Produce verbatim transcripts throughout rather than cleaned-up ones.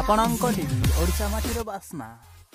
ଆପଣଙ୍କ ଟିଭି ଓଡ଼ିଶା ମାଟିର ବାସ୍ନା।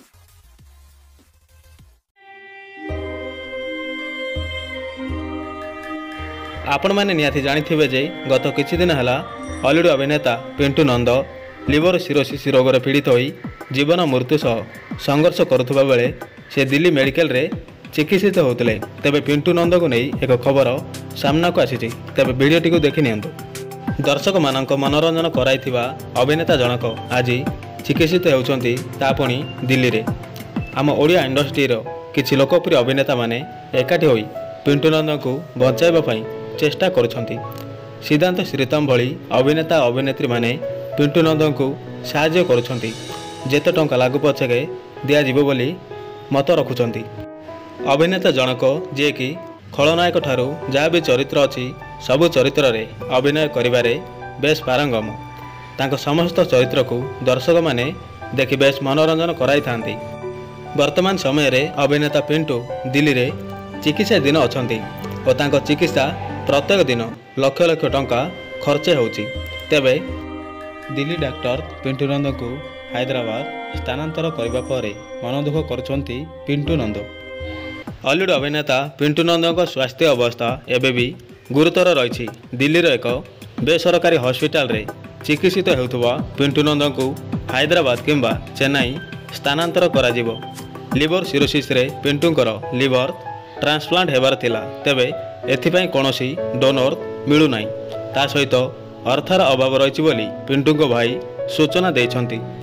ଆପଣମାନେ ନିହାତି ଜାଣିଥିବେ ଯେ ଗତ କିଛି ଦିନ ହେଲା ହଲିଉଡ୍ ଅଭିନେତା ପିଣ୍ଟୁ ନନ୍ଦ ଲିଭର ସିରୋସିସ୍ ରୋଗରେ ପୀଡ଼ିତ ହୋଇ ଜୀବନ ମୃତ୍ୟୁ ସହ ସଂଘର୍ଷ କରୁଥିବା ବେଳେ ସେ ଦିଲ୍ଲୀ ମେଡିକାଲରେ ଚିକିତ୍ସିତ ହେଉଥିଲେ। ତେବେ ପିଣ୍ଟୁ ନନ୍ଦକୁ ନେଇ ଏକ ଖବର ସାମ୍ନାକୁ ଆସିଛି। ତେବେ ଭିଡ଼ିଓଟିକୁ ଦେଖି ନିଅନ୍ତୁ। ଦର୍ଶକମାନଙ୍କ ମନୋରଞ୍ଜନ କରାଇଥିବା ଅଭିନେତା ଜଣକ ଆଜି ଚିକିତ୍ସିତ ହେଉଛନ୍ତି, ତା ପୁଣି ଦିଲ୍ଲୀରେ। ଆମ ଓଡ଼ିଆ ଇଣ୍ଡଷ୍ଟ୍ରିର କିଛି ଲୋକପ୍ରିୟ ଅଭିନେତାମାନେ ଏକାଠି ହୋଇ ପିଣ୍ଟୁ ନନ୍ଦଙ୍କୁ ବଞ୍ଚାଇବା ପାଇଁ ଚେଷ୍ଟା କରୁଛନ୍ତି। ସିଦ୍ଧାନ୍ତ ଶ୍ରୀତମ ଭଳି ଅଭିନେତା ଅଭିନେତ୍ରୀମାନେ ପିଣ୍ଟୁ ନନ୍ଦଙ୍କୁ ସାହାଯ୍ୟ କରୁଛନ୍ତି। ଯେତେ ଟଙ୍କା ଲାଗୁ ପଛକେ ଦିଆଯିବ ବୋଲି ମତ ରଖୁଛନ୍ତି। ଅଭିନେତା ଜଣକ ଯିଏକି ଖଳନାୟକ ଠାରୁ ଯାହା ବି ଚରିତ୍ର ଅଛି ସବୁ ଚରିତ୍ରରେ ଅଭିନୟ କରିବାରେ ବେଶ୍ ପାରଙ୍ଗମ। ତାଙ୍କ ସମସ୍ତ ଚରିତ୍ରକୁ ଦର୍ଶକମାନେ ଦେଖି ବେଶ୍ ମନୋରଞ୍ଜନ କରାଇଥାନ୍ତି। ବର୍ତ୍ତମାନ ସମୟରେ ଅଭିନେତା ପିଣ୍ଟୁ ଦିଲ୍ଲୀରେ ଚିକିତ୍ସାଧୀନ ଅଛନ୍ତି ଓ ତାଙ୍କ ଚିକିତ୍ସା ପ୍ରତ୍ୟେକ ଦିନ ଲକ୍ଷ ଲକ୍ଷ ଟଙ୍କା ଖର୍ଚ୍ଚ ହେଉଛି। ତେବେ ଦିଲ୍ଲୀ ଡାକ୍ତର ପିଣ୍ଟୁ ନନ୍ଦଙ୍କୁ ହାଇଦ୍ରାବାଦ ସ୍ଥାନାନ୍ତର କରିବା ପରେ ମନ ଦୁଃଖ କରୁଛନ୍ତି ପିଣ୍ଟୁ ନନ୍ଦ। ହଲିଉଡ୍ ଅଭିନେତା ପିଣ୍ଟୁ ନନ୍ଦଙ୍କ ସ୍ୱାସ୍ଥ୍ୟ ଅବସ୍ଥା ଏବେ ବି ଗୁରୁତର ରହିଛି। ଦିଲ୍ଲୀର ଏକ ବେସରକାରୀ ହସ୍ପିଟାଲରେ ଚିକିତ୍ସିତ ହେଉଥିବା ପିଣ୍ଟୁ ନନ୍ଦଙ୍କୁ ହାଇଦ୍ରାବାଦ କିମ୍ବା ଚେନ୍ନାଇ ସ୍ଥାନାନ୍ତର କରାଯିବ। ଲିଭର ସିରୋସିସ୍ରେ ପିଣ୍ଟୁଙ୍କର ଲିଭର ଟ୍ରାନ୍ସପ୍ଲାଣ୍ଟ ହେବାର ଥିଲା। ତେବେ ଏଥିପାଇଁ କୌଣସି ଡୋନର ମିଳୁନାହିଁ। ତା ସହିତ ଅର୍ଥର ଅଭାବ ରହିଛି ବୋଲି ପିଣ୍ଟୁଙ୍କ ଭାଇ ସୂଚନା ଦେଇଛନ୍ତି।